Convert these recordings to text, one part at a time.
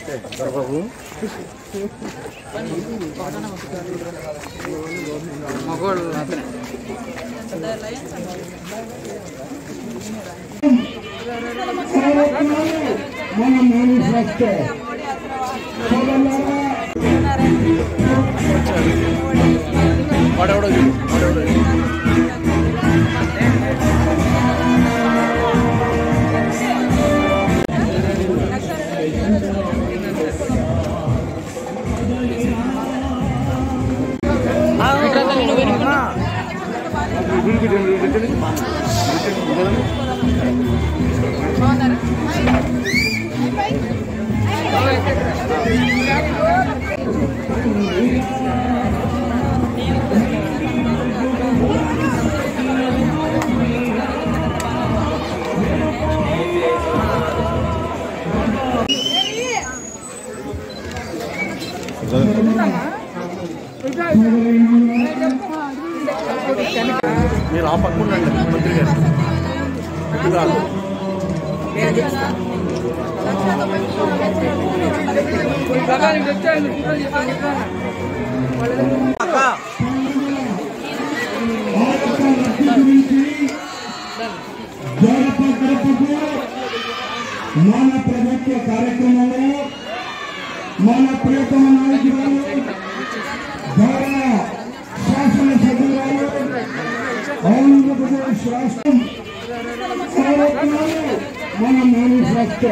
బాబు మగోళ్ళు వాడెవడో మీరు ఆ పక్క ఉండండి మంత్రి గారు మన ప్రభుత్వ కార్యక్రమంలో మన ప్రియతమ నాయకురాలు గౌరవ శాసనసభ్యురాలు ఆంధ్రప్రదేశ్ రాష్ట్రం మన మేనిఫెస్టో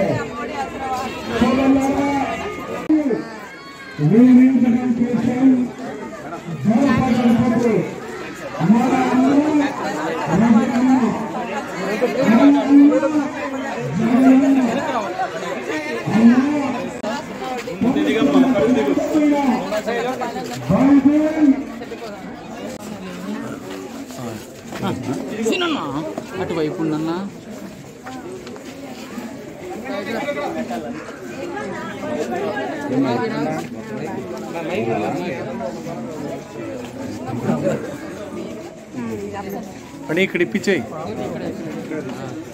రీఇంప్లిమెంటేషన్ జరపబడి మన అటువైపు ఉండన్నా అని ఇక్కడ ఇప్పించేయి.